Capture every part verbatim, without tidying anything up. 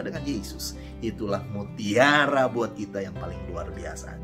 berjumpa dengan Yesus, itulah mutiara buat kita yang paling luar biasa.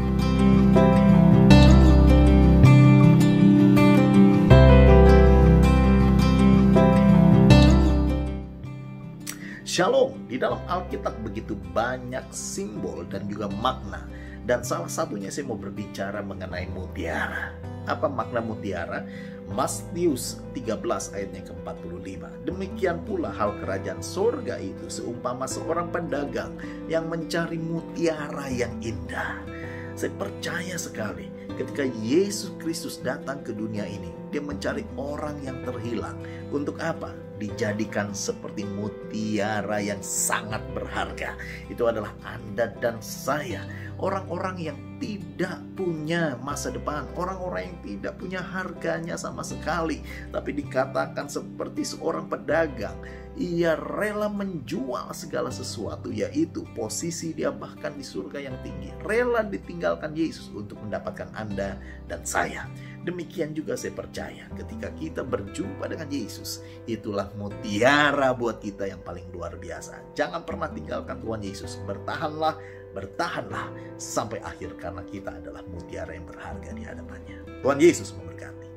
Shalom, di dalam Alkitab begitu banyak simbol dan juga makna. Dan salah satunya saya mau berbicara mengenai mutiara. Apa makna mutiara? Matius tiga belas ayatnya ke empat puluh lima. Demikian pula hal kerajaan sorga itu seumpama seorang pedagang yang mencari mutiara yang indah. Saya percaya sekali ketika Yesus Kristus datang ke dunia ini, dia mencari orang yang terhilang. Untuk apa? Dijadikan seperti mutiara yang sangat berharga. Itu adalah Anda dan saya. Orang-orang yang tidak punya masa depan, orang-orang yang tidak punya harganya sama sekali, tapi dikatakan seperti seorang pedagang, ia rela menjual segala sesuatu, yaitu posisi dia bahkan di surga yang tinggi, rela ditinggalkan Yesus untuk mendapatkan Anda dan saya. Demikian juga saya percaya ketika kita berjumpa dengan Yesus, itulah mutiara buat kita yang paling luar biasa. Jangan pernah tinggalkan Tuhan Yesus. Bertahanlah, bertahanlah sampai akhir, karena kita adalah mutiara yang berharga di hadapannya. Tuhan Yesus memberkati.